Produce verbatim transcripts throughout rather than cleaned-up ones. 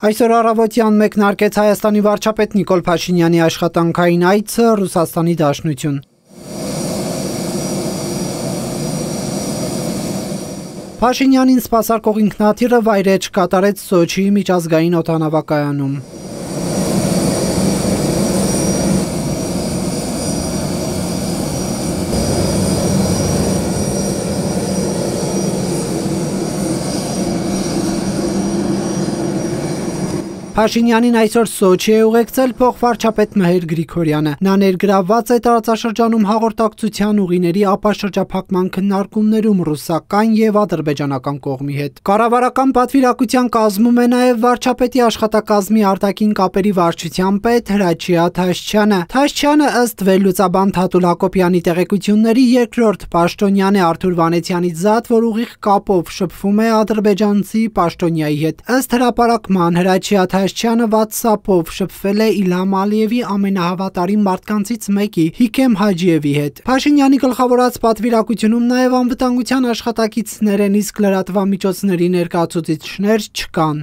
Այսօր առավոտյան մեկնարկեց Հայաստանի վարչապետ Նիկոլ Փաշինյանի աշխատանքային այցը Ռուսաստանի Դաշնություն։ Փաշինյանին սպասարկող ինքնաթիռը վայրէջք կատարեց Սոչիի միջազգային օդանավակայանում։ Փաշինյանին այսօր Սոչի է ուղեկցել փոխվարչապետ Մհեր Գրիգորյանը։ Նա ներգրավված է տարածաշրջանում հաղորդակցության ուղիների ապաշրջափակման քննարկումներում ռուսական եւ ադրբեջանական կողմի հետ։ Կառավարական պատվիրակության կազմում է նաեւ վարչապետի աշխատակազմի արտաքին կապերի վարչության պետ Հրաչյա Թաշչյանը։ Թաշչյանը ըստ վերլուծաբան Թաթուլ Հակոբյանի տեղեկությունների երկրորդ պաշտոնյան է Արթուր Վանեցյանից զատ, որ ուղիղ կապով շփվում է ադրբեջանցի պաշտոնյայի հետ։ Ըստ հրապարակման Հրաչյա Թաշչյանը WhatsApp-ով շփվել է Իլհամ Ալիևի ամենահավատարիմ մարդկանցից մեկի Հիքեմ Հաջիևի հետ։ Փաշինյանի գլխավորած պատվիրակությունում նաև անվտանգության աշխատակիցներ են, իսկ լրատվամիջոցների ներկայացուցիչներ չկան։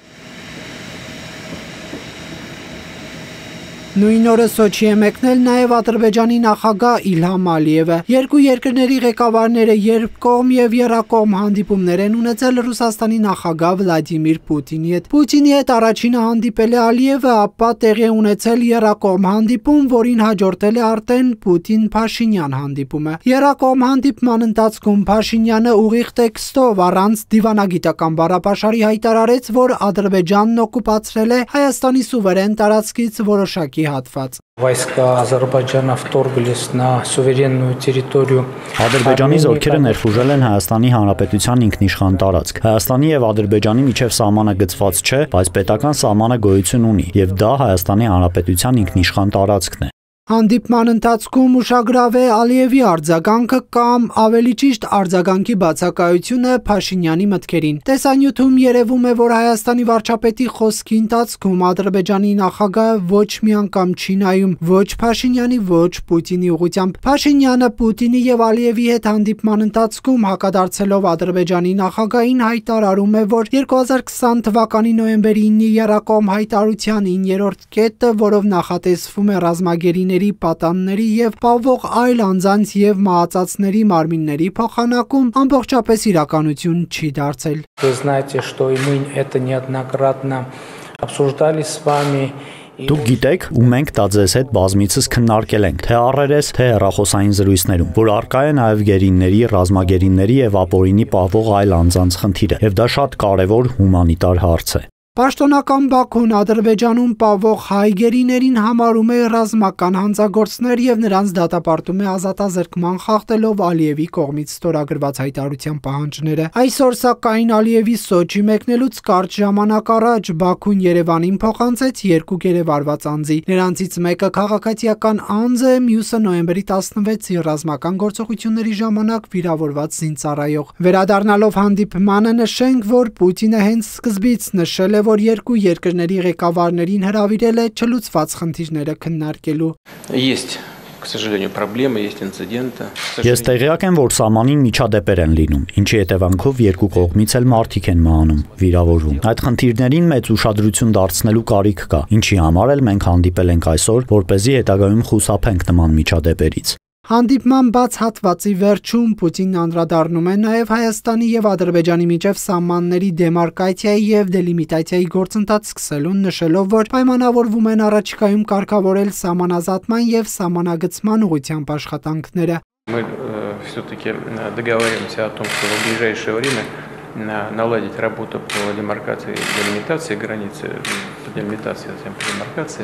Նույն օրը Սոչի է մեկնել նաև Ադրբեջանի նախագահ Իլհամ Ալիևը։ Երկու երկրների ղեկավարները երկկողմ եւ եռակողմ հանդիպումներ են ունեցել Ռուսաստանի նախագահ Վլադիմիր Պուտինի հետ։ Պուտինի հետ առաջինը հանդիպել է Ալիևը, ապա տեղի է ունեցել եռակողմ հանդիպում, որին հաջորդել է արդեն Պուտին-Փաշինյան հանդիպումը։ Եռակողմ հանդիպման ընթացքում Փաշինյանը ուղիղ տեքստով առանց դիվանագիտական բառապաշարի հայտարարեց, որ Ադրբեջանն օկուպացրել է Հայաստանի սուվերեն տարածքից որոշակի հատված։ Войска Азербайджана вторглись на суверенную территорию։ Ադրբեջանի զորքերը ներխուժել են Հայաստանի Հանրապետության ինքնիշխան տարածք։ Հայաստանի եւ Ադրբեջանի միջև սահմանը գծված չէ, բայց պետական սահմանը գոյություն ունի, եւ դա Հայաստանի Հանրապետության ինքնիշխան տարածքն է։ Հանդիպման ընթացքում ուշագրավ է Ալիևի արձագանքը կամ ավելի ճիշտ արձագանքի բացակայությունը Փաշինյանի մտքերին։ Տեսանյութում երևում է, որ Հայաստանի վարչապետի խոսքի ընթացքում Ադրբեջանի նախագահը ոչ մի անգամ չի նայում ոչ Փաշինյանի, ոչ Պուտինի ուղղությամբ։ Փաշինյանը Պուտինի եւ Ալիևի հետ հանդիպման ընթացքում հակադարձելով Ադրբեջանի նախագահին հայտարարում է, որ երկու հազար քսան թվականի նոյեմբերի ինի եռակողմ հայտարարության իններորդ կետը, որով նախատեսվում է ռազմագերիների պատանների եւ պահվող այլ անձանց եւ մահացածների մարմինների փոխանակում ամբողջապես իրականություն չի դարձել։ Вы знаете, что и мы это неоднократно обсуждали с вами. Դուք գիտեք, ու մենք դա ձեզ հետ բազմիցս քննարկել ենք, թե առերես, թե հեռախոսային զրույցներում, որ առկա է նաև գերինների, ռազմագերինների եւ ապօրինի պահվող այլ անձանց խնդիրը, եւ դա շատ կարեւոր հումանիտար հարց է։ Պաշտոնական Բաքուն Ադրբեջանում պահվող հայ գերիներին համարում է ռազմական հանցագործներ եւ նրանց դատապարտում է ազատազրկման խախտելով Ալիևի կողմից ստորագրված հայտարարության պահանջները։ Այսօր սակայն Ալիևի Սոչի մեկնելուց կարճ ժամանակ առաջ Բաքուն Երևանին փոխանցեց երկու գերեվարված անձի։ Նրանցից մեկը քաղաքացիական անձ է, մյուսը նոյեմբերի տասնվեցի ռազմական գործողությունների ժամանակ վիրավորված զինծառայող։ Վերադառնալով հանդիպմանը նշենք, որ Պուտինը հենց սկզբից նշել է, որ երկու երկրների ղեկավարներին հրավիրել է չլուծված խնդիրները քննարկելու։ Есть, к сожалению, проблемы, есть инциденты։ Ես տեղյակ եմ, որ սահմանին միջադեպեր են լինում, ինչի հետևանքով երկու կողմից էլ մարդիկ են մահանում, վիրավորվում։ Այդ խնդիրներին մեծ ուշադրություն դարձնելու կարիք կա, ինչի համար էլ մենք հանդիպել ենք այսօր, որպեսզի հետագայում խուսափենք նման միջադեպերից։ Հանդիպման բաց հատվածի վերջում Պուտինն անդրադառնում է նաև Հայաստանի եւ Ադրբեջանի միջև սահմանների դեմարկացիայի եւ դելիմիտացիայի գործընթաց սկսելուն, նշելով, որ պայմանավորվում են առաջիկայում կարգավորել սահմանազատման եւ սահմանագծման ուղղությամբ աշխատանքները։ Мы все-таки договариваемся о том, что в ближайшее время наладить работу по демаркации и делимитации границы, по делимитации, затем по демаркации.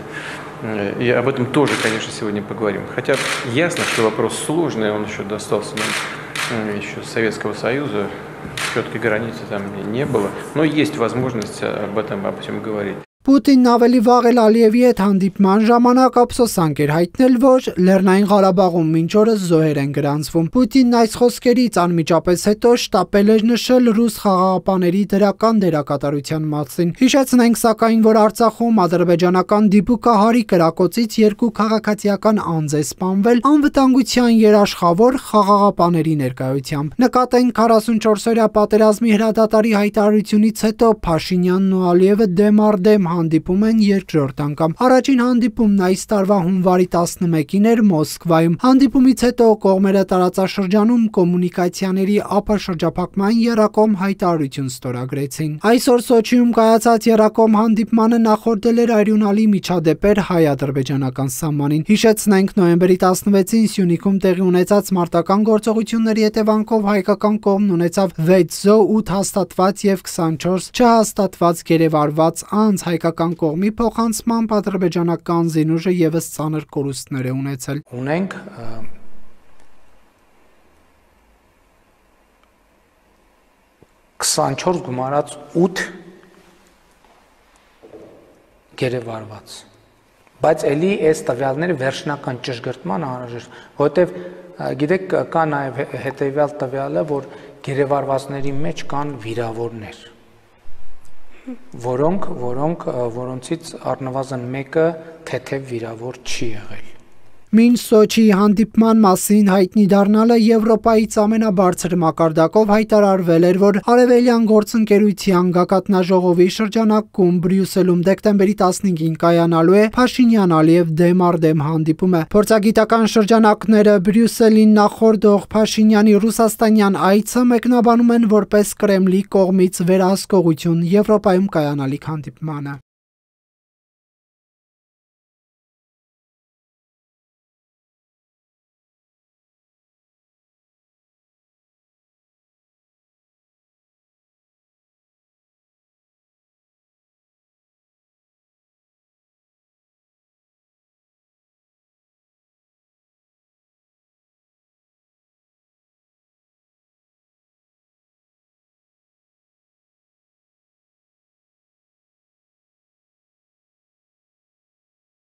И об этом тоже, конечно, сегодня поговорим. Хотя ясно, что вопрос сложный, он еще достался нам еще с Советского Союза, четкой границы там не было, но есть возможность об этом обо всем говорить. Պուտինն ավելի վաղ էլ Ալիևի հետ հանդիպման ժամանակ ափսոսանք էր հայտնել, որ Լեռնային Ղարաբաղում մինչ օրս զոհեր են գրանցվում։ Պուտինն այս խոսքերից անմիջապես հետո շտապել էր նշել ռուս խաղաղապաների դրական դերակատարության մասին։ Հիշեցնենք սակայն, որ Արցախում ադրբեջանական դիպուկահարի կրակոցից երկու քաղաքացիական անձ է սպանվել անվտանգության երաշխավոր խաղաղապաների ներկայությամբ։ Նկատենք քառասունչորսօրյա պատերազմի հրադադարի հայտարարությունից հետո Փաշինյանն ու Ալիևը դեմ առ դեմ հանդիպում են երկրորդ անգամ։ Առաջին հանդիպումն այս տարվա հունվարի տասնմեկին էր Մոսկվայում։ Հանդիպումից հետո կողմերը տարածաշրջանում կոմունիկացիաների ապաշրջափակման եռակողմ հայտարարություն ստորագրեցին։ Այսօր Սոչիում կայացած եռակողմ հանդիպմանը նախորդել էր արյունալի միջադեպեր հայ-ադրբեջանական սահմանին։ Հիշեցնենք, նոյեմբերի տասնվեցին Սյունիքում տեղի ունեցած մարտական գործողությունների հետևանքով հայկական կողմն ունեցավ վեց զոհ, ութ հաստատված եւ քսանչորս չհաստատված գերեվարված անձ, հայկական կողմի փոխանցմամբ ադրբեջանական զինուժը եւս ծանր կորուստներ է ունեցել։ Ունենք քսանչորս գումարած ութ գերեվարված, բայց էլի այս տվյալները վերջնական ճշգրտման անհրաժեշտ, որտեվ գիտեք կա նաև հետևյալ տվյալը, որ գերեվարվածների մեջ կան վիրավորներ, որոնք որոնք որոնցից առնվազն մեկը թեթև վիրավոր չի եղել։ Մինչ Սոչիի հանդիպման մասին հայտնի դառնալը Եվրոպայից ամենաբարձր մակարդակով հայտարարվել էր, որ Արևելյան գործընկերության գագաթնաժողովի շրջանակում Բրյուսելում դեկտեմբերի տասնհինգին կայանալու է Փաշինյան-Ալիև դեմ առ դեմ հանդիպումը։ Փորձագիտական շրջանակները Բրյուսելին նախորդող Փաշինյանի ռուսաստանյան այցը մեկնաբանում են որպես Կրեմլի կողմից վերահսկողություն Եվրոպայում կայանալիք հանդիպմանը։